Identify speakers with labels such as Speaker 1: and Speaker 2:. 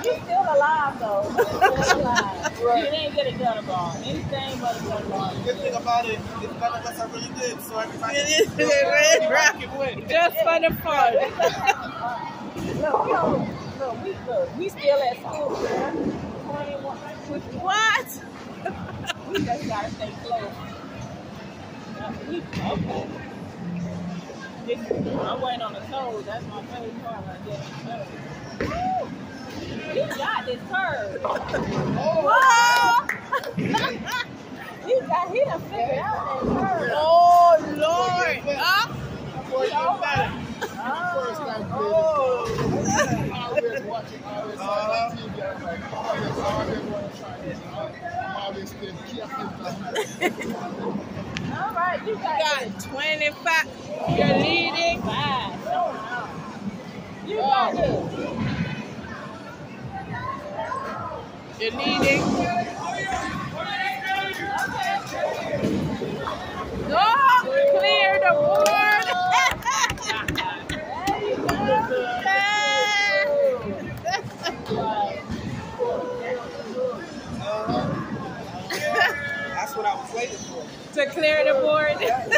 Speaker 1: You're still alive, though. You're still alive. Right. You didn't get a gutter ball. Anything but a gutter ball.
Speaker 2: The good thing about it is none of us are really good, so everybody
Speaker 3: just for the fun.
Speaker 1: Look, we still at school, girl. 21.
Speaker 3: What?
Speaker 1: We just gotta stay close. Okay. I'm waiting on the toes. That's my favorite part right there. You got this curve.
Speaker 3: Oh!
Speaker 1: He done figured out that curve.
Speaker 3: Oh, Lord. Up.
Speaker 1: All right, you got
Speaker 3: 25. You're leading.
Speaker 1: 5. You got this.
Speaker 3: You're leading. Oh, clear the board.
Speaker 1: There you go.
Speaker 2: That's what I was waiting for.
Speaker 3: To clear the board.